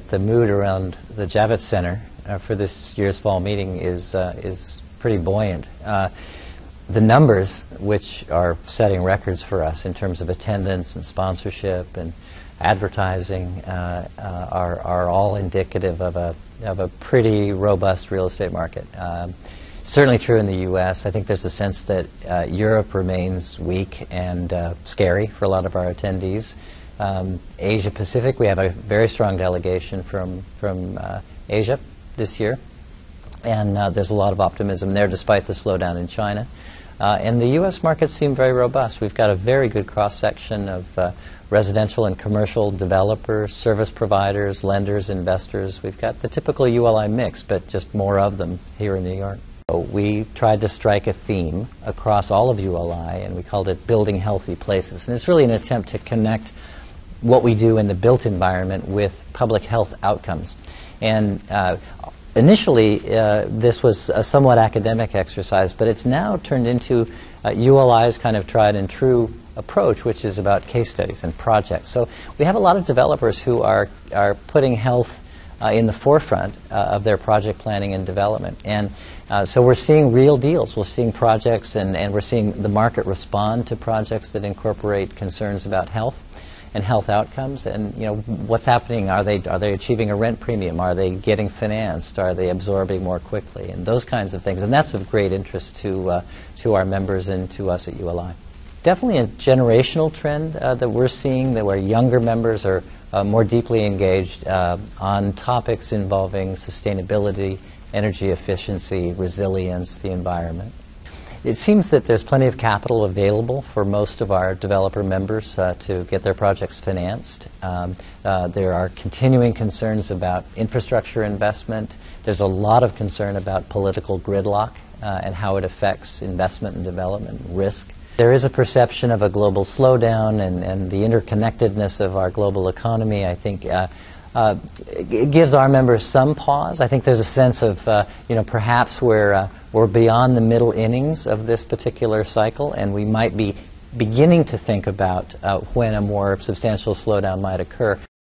that the mood around the Javits Center for this year's fall meeting is pretty buoyant. The numbers, which are setting records for us in terms of attendance and sponsorship and advertising, are all indicative of a pretty robust real estate market. Certainly true in the U.S. I think there's a sense that Europe remains weak and scary for a lot of our attendees. Asia Pacific, we have a very strong delegation from Asia this year, and there's a lot of optimism there despite the slowdown in China. And the U.S. markets seem very robust. We've got a very good cross-section of residential and commercial developers, service providers, lenders, investors. We've got the typical ULI mix, but just more of them here in New York. So we tried to strike a theme across all of ULI, and we called it Building Healthy Places. And it's really an attempt to connect what we do in the built environment with public health outcomes. And initially, this was a somewhat academic exercise, but it's now turned into ULI's kind of tried and true approach, which is about case studies and projects. So we have a lot of developers who are putting health in the forefront of their project planning and development. And so we're seeing real deals. We're seeing projects, and we're seeing the market respond to projects that incorporate concerns about health and health outcomes. And what's happening? Are they achieving a rent premium? Are they getting financed? Are they absorbing more quickly? And those kinds of things. And that's of great interest to our members and to us at ULI. Definitely a generational trend that we're seeing, that where younger members are more deeply engaged on topics involving sustainability, energy efficiency, resilience, the environment. It seems that there's plenty of capital available for most of our developer members to get their projects financed. There are continuing concerns about infrastructure investment. There's a lot of concern about political gridlock and how it affects investment and development risk. There is a perception of a global slowdown, and the interconnectedness of our global economy, I think, it gives our members some pause. I think there's a sense of, perhaps we're beyond the middle innings of this particular cycle, and we might be beginning to think about when a more substantial slowdown might occur.